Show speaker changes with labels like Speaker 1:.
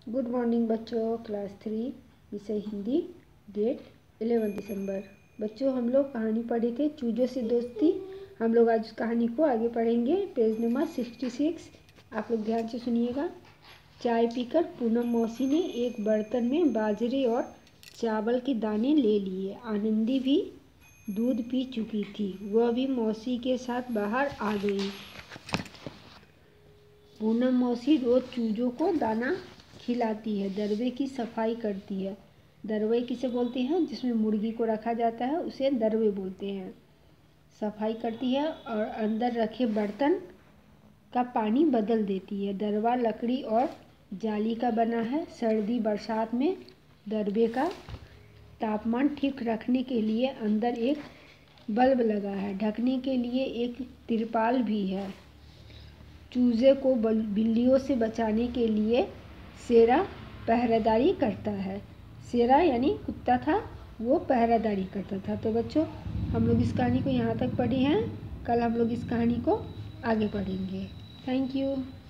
Speaker 1: Good morning बच्चों। Class 3 विषय Hindi, date 11 दिसंबर। बच्चों हम लोग कहानी पढ़े थे चूजों से दोस्ती। हम लोग आज कहानी को आगे पढ़ेंगे। Page number 66। आप लोग ध्यान से सुनिएगा। चाय पीकर पूनम मौसी ने एक बर्तन में बाजरे और चावल के दाने ले लिए। आनंदी भी दूध पी चुकी थी, वह भी मौसी के साथ बाहर आ गई। पूनम मौसी रोज चूजों को दाना खिलाती है, दरवे की सफाई करती है। दरवे किसे बोलते हैं? जिसमें मुर्गी को रखा जाता है उसे दरवे बोलते हैं। सफाई करती है और अंदर रखे बर्तन का पानी बदल देती है। दरवा लकड़ी और जाली का बना है। सर्दी बरसात में दरवे का तापमान ठीक रखने के लिए अंदर एक बल्ब लगा है। ढकने के लिए एक तिरपाल भी है। चूजे को बिल्लियों से बचाने के लिए शेरा पहरेदारी करता है। शेरा यानी कुत्ता था, वो पहरेदारी करता था। तो बच्चों हम लोग इस कहानी को यहाँ तक पढ़े हैं। कल हम लोग इस कहानी को आगे पढ़ेंगे। Thank you.